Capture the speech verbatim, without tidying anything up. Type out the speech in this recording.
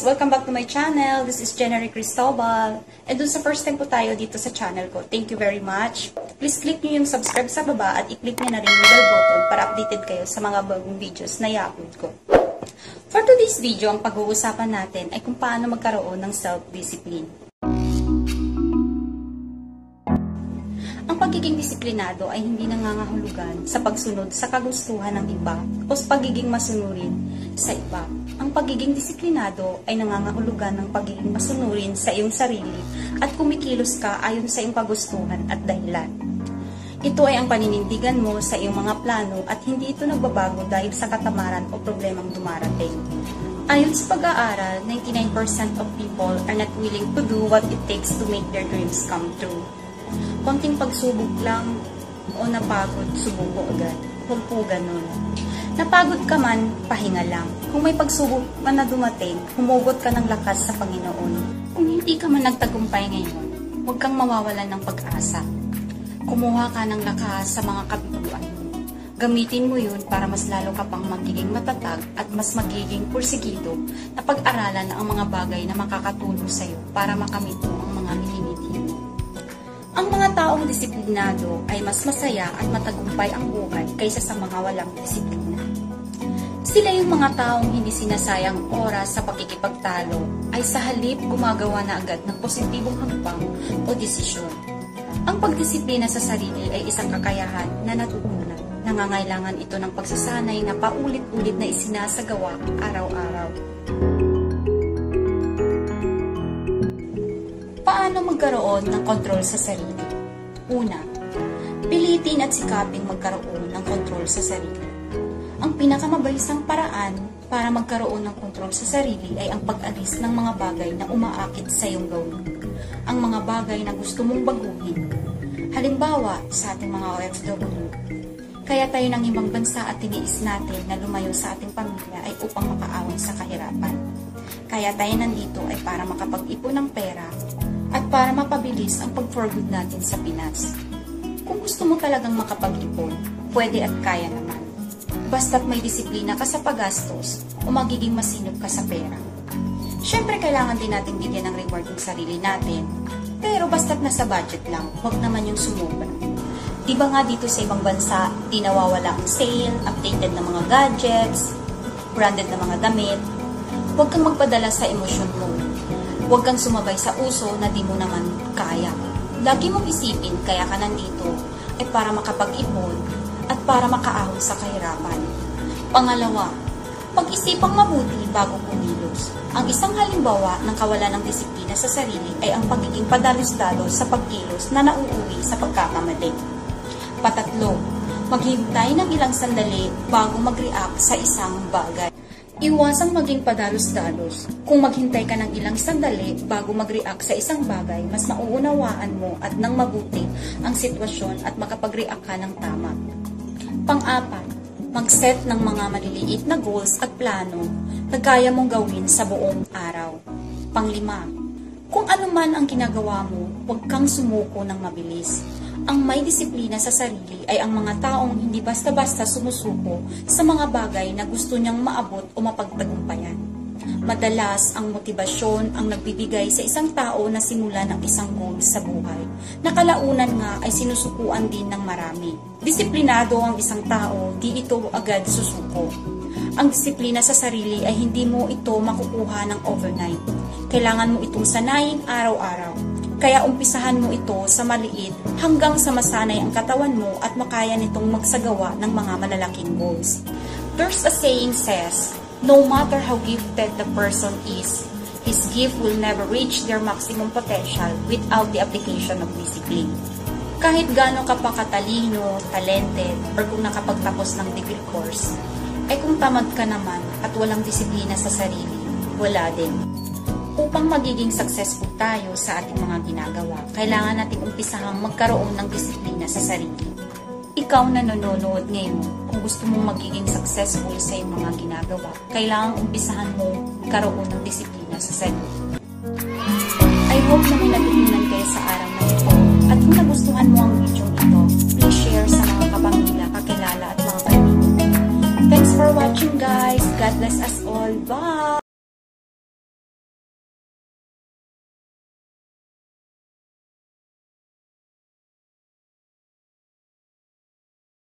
Welcome back to my channel. This is Gena Rey Cristobal. And dun sa first time po tayo dito sa channel ko, thank you very much. Please click nyo yung subscribe sa baba at i-click nyo na rin yung bell button para updated kayo sa mga bagong videos na i-upload ko. For today's video, ang pag-uusapan natin ay kung paano magkaroon ng self-discipline. Ang pagiging disiplinado ay hindi nangangahulugan sa pagsunod sa kagustuhan ng iba o sa pagiging masunurin sa iba. Ang pagiging disiplinado ay nangangahulugan ng pagiging masunurin sa iyong sarili at kumikilos ka ayon sa iyong kagustuhan at dahilan. Ito ay ang paninindigan mo sa iyong mga plano at hindi ito nagbabago dahil sa katamaran o problemang dumarating. Ayon sa pag-aaral, ninety-nine percent of people are not willing to do what it takes to make their dreams come true. Konting pagsubok lang o napagod, subuko agad. Huwag po ganun. Napagod ka man, pahinga lang. Kung may pagsubok man na dumating, humugot ka ng lakas sa Panginoon. Kung hindi ka man nagtagumpay ngayon, huwag kang mawawalan ng pag-asa. Kumuha ka ng lakas sa mga kabiguan mo. Gamitin mo yun para mas lalo ka pang magiging matatag at mas magiging pursigido na pag-aralan ang mga bagay na makakatulong sa iyo para makamit mo ang mga hinihintay mo. Ang mga taong disiplinado ay mas masaya at matagumpay ang buhay kaysa sa mga walang disiplina. Sila yung mga taong hindi sinasayang oras sa pakikipagtalo ay sa halip gumagawa na agad ng positibong hakbang o desisyon. Ang pagdisiplina sa sarili ay isang kakayahan na natutunan. Nangangailangan ito ng pagsasanay na paulit-ulit na isinasagawa araw-araw. Paano magkaroon ng kontrol sa sarili? Una, pilitin at sikaping magkaroon ng kontrol sa sarili. Ang pinakamabalisang paraan para magkaroon ng kontrol sa sarili ay ang pag-alis ng mga bagay na umaakit sa iyong gawin. Ang mga bagay na gusto mong baguhin. Halimbawa, sa ating mga O F W. Kaya tayo ng ibang bansa at tiniis natin na lumayo sa ating pamilya ay upang makaawan sa kahirapan. Kaya tayo nandito ay para makapag-ipon ng pera at para mapabilis ang pag-for-good natin sa Pinas. Kung gusto mo talagang makapag-ipon, pwede at kaya naman. Basta't may disiplina ka sa paggastos o magiging masinop ka sa pera. Siyempre, kailangan din natin bigyan ng reward ng sarili natin, pero basta't nasa budget lang, huwag naman yung sumobra. Diba nga dito sa ibang bansa, di nawawala ang sale, updated na mga gadgets, branded na mga damit. Huwag kang magpadala sa emosyon mo. Huwag kang sumabay sa uso na di mo naman kaya. Lagi mong isipin kaya ka nandito ay para makapag-ipon at para makaahon sa kahirapan. Pangalawa, pag-isipang mabuti bago kumilos. Ang isang halimbawa ng kawalan ng disiplina sa sarili ay ang pagiging padalos-dalos sa pagkilos na nauuwi sa pagkakamali. Patatlo, maghintay ng ilang sandali bago mag-react sa isang bagay. Iwasang maging padalos-dalos. Kung maghintay ka ng ilang sandali bago mag-react sa isang bagay, mas mauunawaan mo at nang mabuti ang sitwasyon at makapag-react ka ng tama. Pang-apat, mag-set ng mga maliliit na goals at plano na kaya mong gawin sa buong araw. Pang-lima, kung ano man ang ginagawa mo, huwag kang sumuko ng mabilis. Ang may disiplina sa sarili ay ang mga taong hindi basta-basta sumusuko sa mga bagay na gusto niyang maabot o mapagtagumpayan. Madalas, ang motibasyon ang nagbibigay sa isang tao na simula ng isang goal sa buhay, na kalaunan nga ay sinusukuan din ng marami. Disiplinado ang isang tao, di ito agad susuko. Ang disiplina sa sarili ay hindi mo ito makukuha ng overnight. Kailangan mo itong sanayin araw-araw. Kaya umpisahan mo ito sa maliit hanggang sa masanay ang katawan mo at makaya nitong magsagawa ng mga malalaking goals. There's a saying says, no matter how gifted the person is, his gift will never reach their maximum potential without the application of discipline. Kahit gaano ka pa katalino, talented, or kung nakapagtapos ng degree course, ay kung tamad ka naman at walang disiplina sa sarili, wala din. Upang magiging successful tayo sa ating mga ginagawa, kailangan natin umpisahang magkaroon ng disiplina sa sarili. Ikaw na nanonood ngayon, kung gusto mong magiging successful sa iyong mga ginagawa, kailangan umpisahan mo magkaroon ng disiplina sa sarili. I hope na may natutunan kayo sa araw na ito. At kung nagustuhan mo ang video ito, please share sa mga kapamilya, kakilala at mga kaibigan. Thanks for watching guys. God bless us all. Bye!